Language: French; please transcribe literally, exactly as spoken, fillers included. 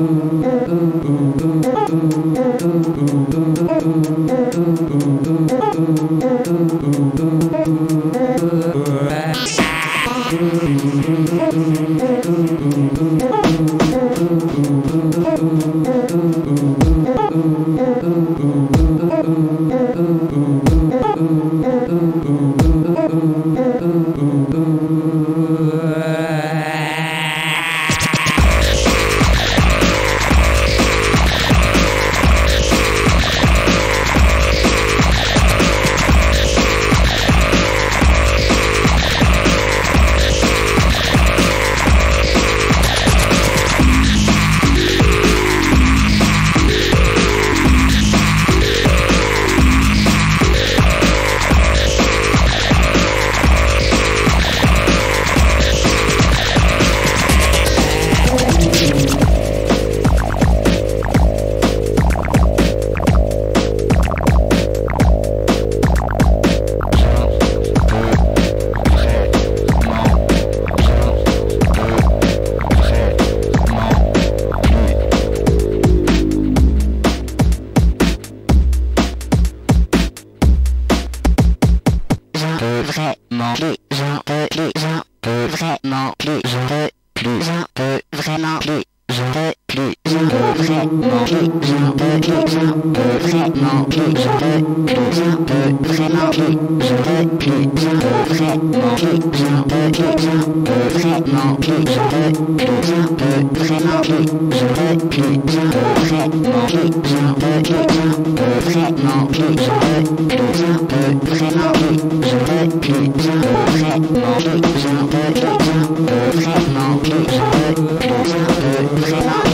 vraiment plus, j'en peux plus, j'en peux vraiment plus, j'en peux plus, j'en peux vraiment plus, j'en peux plus, j'en peux vraiment plus, j'en peux plus, j'en peux vraiment plus, j'en peux plus, j'en peux vraiment plus, j'en peux plus, j'en peux vraiment plus, j'en peux plus, j'en peux vraiment plus, j'en peux plus, j'en peux vraiment plus, j'en peux plus, j'en peux vraiment plus, j'en peux plus, j'en peux vraiment plus, j'en peux plus, j'en peux vraiment plus, j'en peux plus, j'en peux vraiment plus, j'en peux plus, j'en peux vraiment plus, j'en peux plus, j'en peux vraiment plus.